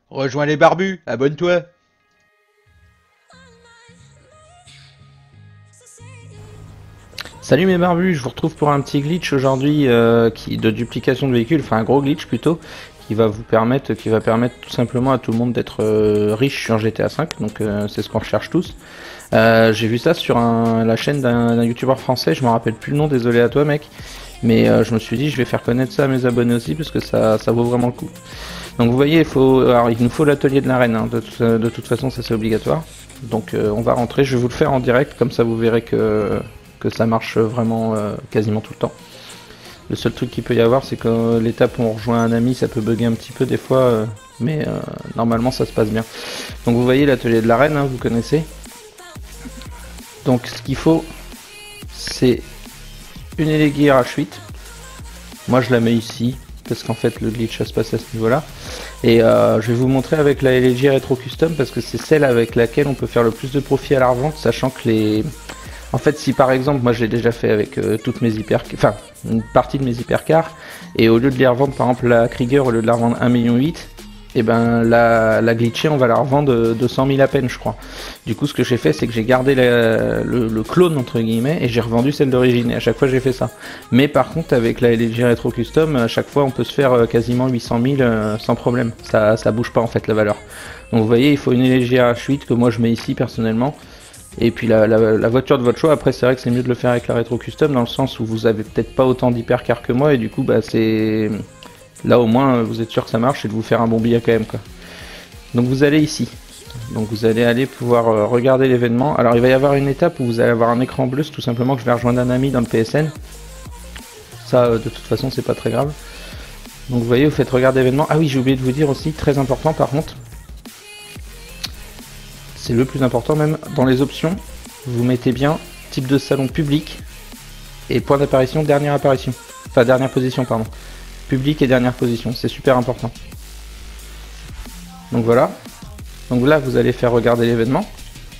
Rejoins les barbus, abonne-toi. Salut mes barbus, je vous retrouve pour un petit glitch aujourd'hui de duplication de véhicules, enfin un gros glitch plutôt, qui va permettre tout simplement à tout le monde d'être riche sur GTA V, donc c'est ce qu'on recherche tous. J'ai vu ça sur la chaîne d'un youtubeur français, je me rappelle plus le nom, désolé à toi mec, mais je me suis dit je vais faire connaître ça à mes abonnés aussi parce que ça vaut vraiment le coup. Donc vous voyez, il nous faut l'atelier de l'arène, hein, de toute façon ça c'est obligatoire. Donc on va rentrer, je vais vous le faire en direct, comme ça vous verrez que ça marche vraiment quasiment tout le temps. Le seul truc qu'il peut y avoir, c'est que l'étape où on rejoint un ami, ça peut bugger un petit peu des fois, mais normalement ça se passe bien. Donc vous voyez l'atelier de l'arène, hein, vous connaissez. Donc ce qu'il faut, c'est une élégie RH8. Moi je la mets ici, parce qu'en fait le glitch ça se passe à ce niveau-là. Et je vais vous montrer avec la LG Retro Custom, parce que c'est celle avec laquelle on peut faire le plus de profit à la revente, sachant que les... En fait, si par exemple, moi je l'ai déjà fait avec toutes mes hyper, enfin une partie de mes hypercars, et au lieu de les revendre, par exemple la Krieger, au lieu de la revendre 1,8 million, et ben la glitchée, on va la revendre 200 000 à peine, je crois. Du coup, ce que j'ai fait, c'est que j'ai gardé le clone entre guillemets, et j'ai revendu celle d'origine. Et à chaque fois, j'ai fait ça. Mais par contre, avec la LG Retro Custom, à chaque fois, on peut se faire quasiment 800 000 sans problème. Ça bouge pas en fait la valeur. Donc vous voyez, il faut une LG RH8 que moi je mets ici personnellement. Et puis la voiture de votre choix, après c'est vrai que c'est mieux de le faire avec la rétro custom dans le sens où vous avez peut-être pas autant d'hypercar que moi et du coup bah c'est... Là au moins vous êtes sûr que ça marche et de vous faire un bon billet quand même quoi. Donc vous allez ici. Donc vous allez aller pouvoir regarder l'événement. Alors il va y avoir une étape où vous allez avoir un écran bleu, c'est tout simplement que je vais rejoindre un ami dans le PSN. Ça de toute façon c'est pas très grave. Donc vous voyez, vous faites regarder l'événement. Ah oui, j'ai oublié de vous dire aussi, très important par contre. C'est le plus important même, dans les options, vous mettez bien type de salon public et point d'apparition, dernière apparition. Enfin, dernière position, pardon. Public et dernière position, c'est super important. Donc voilà. Donc là, vous allez faire regarder l'événement.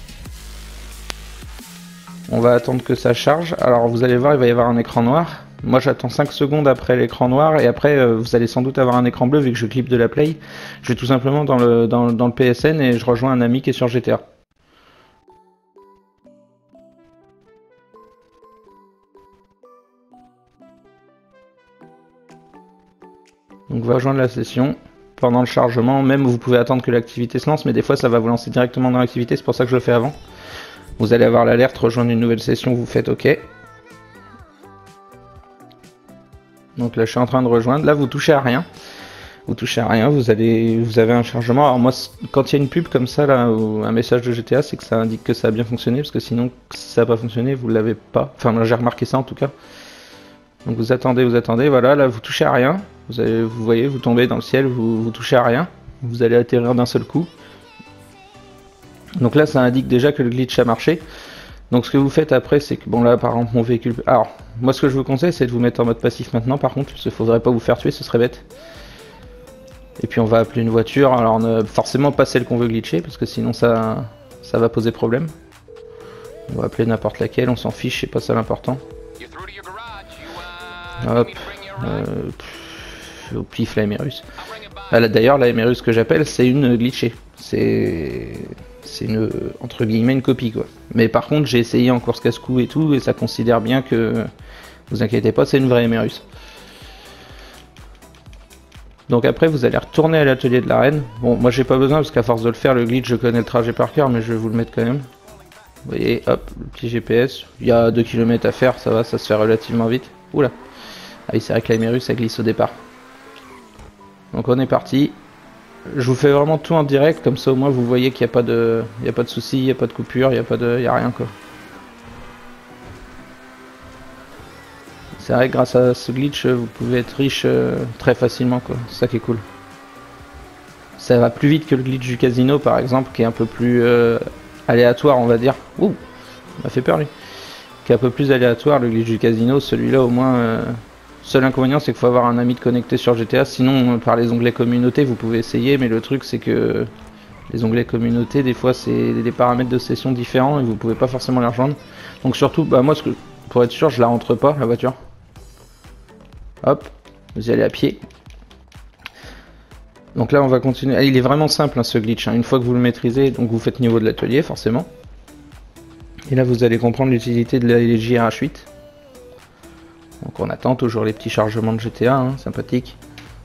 On va attendre que ça charge. Alors vous allez voir, il va y avoir un écran noir. Moi j'attends 5 secondes après l'écran noir et après vous allez sans doute avoir un écran bleu vu que je clip de la play. Je vais tout simplement dans le PSN et je rejoins un ami qui est sur GTA. Donc va rejoindre la session. Pendant le chargement, même vous pouvez attendre que l'activité se lance, mais des fois ça va vous lancer directement dans l'activité, c'est pour ça que je le fais avant. Vous allez avoir l'alerte, rejoindre une nouvelle session, vous faites OK. Donc là je suis en train de rejoindre, là vous touchez à rien. Vous touchez à rien, vous avez un chargement. Alors moi quand il y a une pub comme ça, là, ou un message de GTA, c'est que ça indique que ça a bien fonctionné, parce que sinon si ça n'a pas fonctionné, vous l'avez pas. Enfin moi j'ai remarqué ça en tout cas. Donc vous attendez, voilà, là vous touchez à rien. Vous voyez, vous tombez dans le ciel, vous touchez à rien. Vous allez atterrir d'un seul coup. Donc là ça indique déjà que le glitch a marché. Donc ce que vous faites après, c'est que bon là par exemple mon véhicule... Alors moi ce que je vous conseille c'est de vous mettre en mode passif maintenant par contre, parce qu'il faudrait pas vous faire tuer, ce serait bête. Et puis on va appeler une voiture, alors ne forcément pas celle qu'on veut glitcher, parce que sinon ça va poser problème. On va appeler n'importe laquelle, on s'en fiche, c'est pas ça l'important. Hop. Au pif la MRUS. D'ailleurs la MRUS que j'appelle c'est une glitchée. C'est une entre guillemets une copie quoi. Mais par contre j'ai essayé en course casse-cou et tout et ça considère bien que vous inquiétez pas, c'est une vraie MRUS. Donc après vous allez retourner à l'atelier de l'arène. Bon moi j'ai pas besoin parce qu'à force de le faire le glitch je connais le trajet par cœur mais je vais vous le mettre quand même. Vous voyez hop le petit GPS. Il y a 2 km à faire, ça va, ça se fait relativement vite. Oula. Ah oui c'est vrai que la MRUS ça glisse au départ. Donc on est parti. Je vous fais vraiment tout en direct, comme ça au moins vous voyez qu'il n'y a pas de soucis, il n'y a pas de coupure, il n'y a rien quoi. C'est vrai que grâce à ce glitch vous pouvez être riche très facilement quoi, c'est ça qui est cool. Ça va plus vite que le glitch du casino par exemple, qui est un peu plus aléatoire on va dire. Ouh, il m'a fait peur lui. Qui est un peu plus aléatoire le glitch du casino, celui-là au moins... Seul inconvénient c'est qu'il faut avoir un ami de connecté sur GTA, sinon par les onglets communauté vous pouvez essayer, mais le truc c'est que les onglets communauté des fois c'est des paramètres de session différents et vous pouvez pas forcément les rejoindre. Donc surtout, bah moi pour être sûr je la rentre pas la voiture. Hop, vous y allez à pied. Donc là on va continuer. Ah, il est vraiment simple hein, ce glitch, hein. Une fois que vous le maîtrisez, donc vous faites niveau de l'atelier forcément. Et là vous allez comprendre l'utilité de la LG RH8. Donc on attend toujours les petits chargements de GTA, hein, sympathique.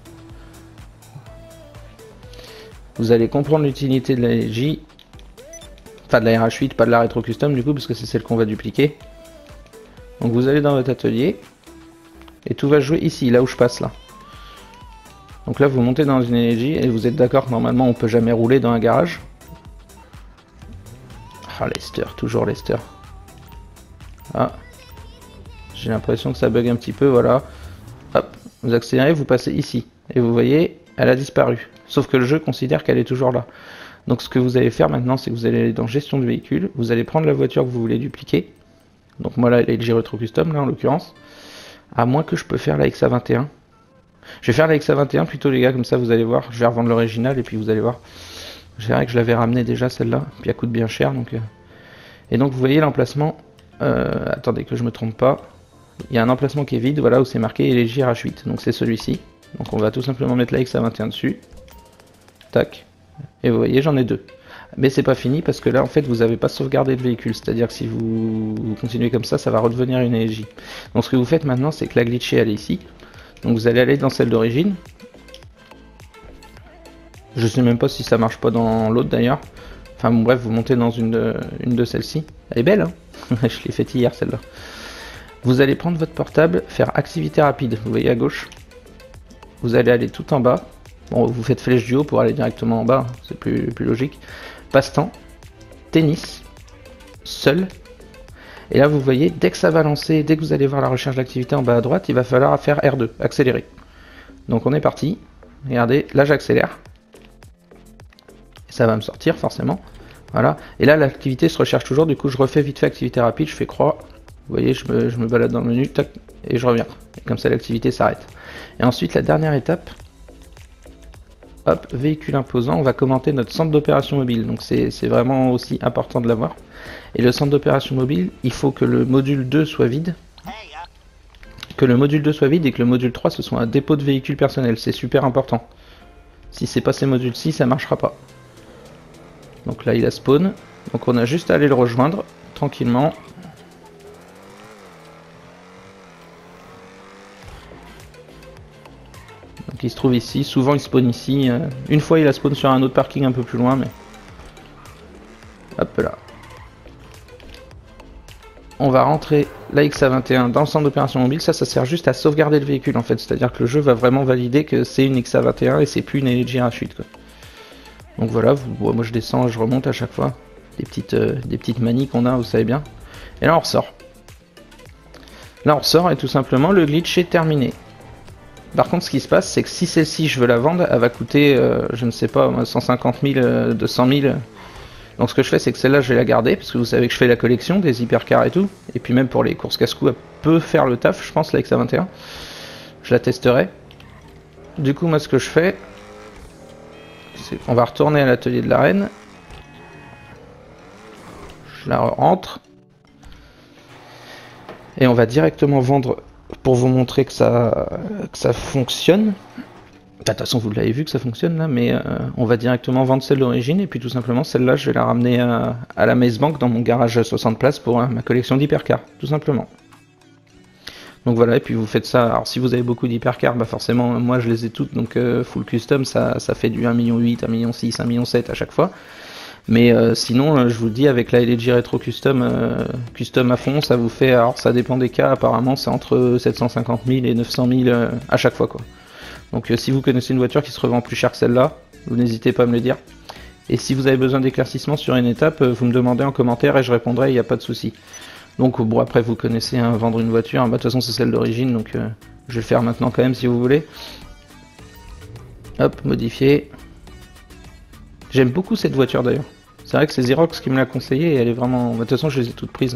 Vous allez comprendre l'utilité de la LG. Enfin de la RH8, pas de la rétro custom du coup, parce que c'est celle qu'on va dupliquer. Donc vous allez dans votre atelier. Et tout va jouer ici, là où je passe là. Donc là vous montez dans une LG et vous êtes d'accord que normalement on peut jamais rouler dans un garage. Ah Lester, toujours Lester. Ah. J'ai l'impression que ça bug un petit peu, voilà. Hop, vous accélérez, vous passez ici. Et vous voyez, elle a disparu. Sauf que le jeu considère qu'elle est toujours là. Donc ce que vous allez faire maintenant, c'est que vous allez aller dans gestion de véhicule. Vous allez prendre la voiture que vous voulez dupliquer. Donc moi là, elle est LG Retro Custom, là en l'occurrence. À moins que je peux faire la XA21. Je vais faire la XA21 plutôt les gars, comme ça vous allez voir. Je vais revendre l'original et puis vous allez voir. Je verrai que je l'avais ramené déjà celle-là. Puis elle coûte bien cher. Donc, Et donc vous voyez l'emplacement. Attendez que je me trompe pas. Il y a un emplacement qui est vide, voilà, où c'est marqué LG RH8. Donc c'est celui-ci. Donc on va tout simplement mettre la XA21 dessus. Tac. Et vous voyez, j'en ai deux. Mais c'est pas fini parce que là en fait vous n'avez pas sauvegardé le véhicule. C'est-à-dire que si vous continuez comme ça va redevenir une LG. Donc ce que vous faites maintenant, c'est que la glitchée elle est ici. Donc vous allez aller dans celle d'origine. Je sais même pas si ça marche pas dans l'autre d'ailleurs. Enfin bon, bref, vous montez dans une de celles-ci. Elle est belle hein. Je l'ai faite hier celle-là. Vous allez prendre votre portable, faire activité rapide, vous voyez à gauche. Vous allez aller tout en bas. Bon, vous faites flèche du haut pour aller directement en bas, c'est plus logique. Passe-temps, tennis, seul. Et là vous voyez, dès que ça va lancer, dès que vous allez voir la recherche d'activité en bas à droite, il va falloir faire R2, accélérer. Donc on est parti. Regardez, là j'accélère. Ça va me sortir forcément. Voilà. Et là l'activité se recherche toujours, du coup je refais vite fait activité rapide, je fais croix. Vous voyez, je me balade dans le menu, tac, et je reviens. Et comme ça, l'activité s'arrête. Et ensuite, la dernière étape, hop, véhicule imposant, on va commenter notre centre d'opération mobile. Donc c'est vraiment aussi important de l'avoir. Et le centre d'opération mobile, il faut que le module 2 soit vide. Que le module 2 soit vide et que le module 3, ce soit un dépôt de véhicule personnel. C'est super important. Si c'est pas ces modules-ci, ça marchera pas. Donc là, il a spawn. Donc on a juste à aller le rejoindre, tranquillement. Donc il se trouve ici, souvent il spawn ici. Une fois il a spawn sur un autre parking un peu plus loin, mais... Hop là. On va rentrer la XA21 dans le centre d'opération mobile. Ça sert juste à sauvegarder le véhicule en fait. C'est-à-dire que le jeu va vraiment valider que c'est une XA21 et c'est plus une LG RH8 quoi. Donc voilà, moi je descends, je remonte à chaque fois. Des petites manies qu'on a, vous savez bien. Et là on ressort. Là on ressort et tout simplement le glitch est terminé. Par contre, ce qui se passe, c'est que si celle-ci, je veux la vendre, elle va coûter, je ne sais pas, 150 000, 200 000. Donc ce que je fais, c'est que celle-là, je vais la garder, parce que vous savez que je fais la collection des hypercars et tout. Et puis même pour les courses casse-cou, elle peut faire le taf, je pense, la XA21. Je la testerai. Du coup, moi, ce que je fais, c'est qu'on va retourner à l'atelier de la reine. Je la rentre. Et on va directement vendre... Pour vous montrer que ça fonctionne. De toute façon vous l'avez vu que ça fonctionne là, mais on va directement vendre celle d'origine et puis tout simplement celle-là je vais la ramener à la Maze Bank dans mon garage à 60 places pour ma collection d'hypercars, tout simplement. Donc voilà, et puis vous faites ça, alors si vous avez beaucoup d'hypercars, bah forcément moi je les ai toutes, donc full custom ça fait du 1,8 million, 1,6 million, 1,7 million à chaque fois. Mais sinon, je vous le dis, avec la LG Retro Custom, custom à fond, ça vous fait, alors ça dépend des cas, apparemment c'est entre 750 000 et 900 000 à chaque fois quoi. Donc si vous connaissez une voiture qui se revend plus cher que celle-là, vous n'hésitez pas à me le dire. Et si vous avez besoin d'éclaircissement sur une étape, vous me demandez en commentaire et je répondrai, il n'y a pas de souci. Donc bon après vous connaissez, hein, vendre une voiture, bah, de toute façon c'est celle d'origine, donc je vais le faire maintenant quand même si vous voulez. Hop, modifier. J'aime beaucoup cette voiture d'ailleurs. C'est vrai que c'est Xerox qui me l'a conseillé et elle est vraiment... De toute façon je les ai toutes prises.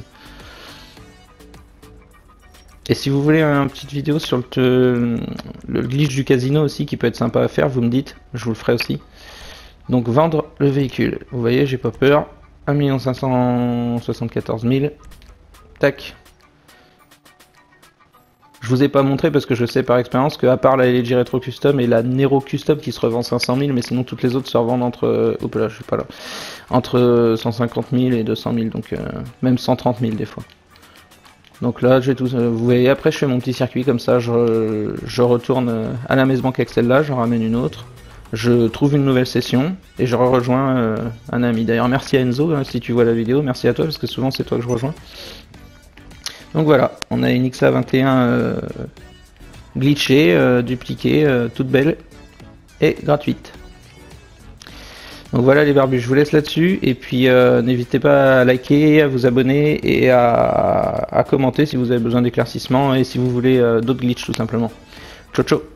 Et si vous voulez une petite vidéo sur le glitch du casino aussi qui peut être sympa à faire, vous me dites, je vous le ferai aussi. Donc vendre le véhicule. Vous voyez, j'ai pas peur. 1 574 000. Tac. Je vous ai pas montré parce que je sais par expérience qu'à part la LG Retro Custom et la Nero Custom qui se revend 500 000, mais sinon toutes les autres se revendent entre, hop là, je suis pas là, entre 150 000 et 200 000, donc même 130 000 des fois. Donc là, j'ai tout, vous voyez, après je fais mon petit circuit comme ça, je retourne à la Maze Bank Excel là, j'en ramène une autre, je trouve une nouvelle session et je rejoins un ami. D'ailleurs, merci à Enzo si tu vois la vidéo, merci à toi parce que souvent c'est toi que je rejoins. Donc voilà, on a une XA21 glitchée, dupliquée, toute belle et gratuite. Donc voilà les barbus, je vous laisse là-dessus et puis n'hésitez pas à liker, à vous abonner et à commenter si vous avez besoin d'éclaircissements et si vous voulez d'autres glitches tout simplement. Ciao ciao.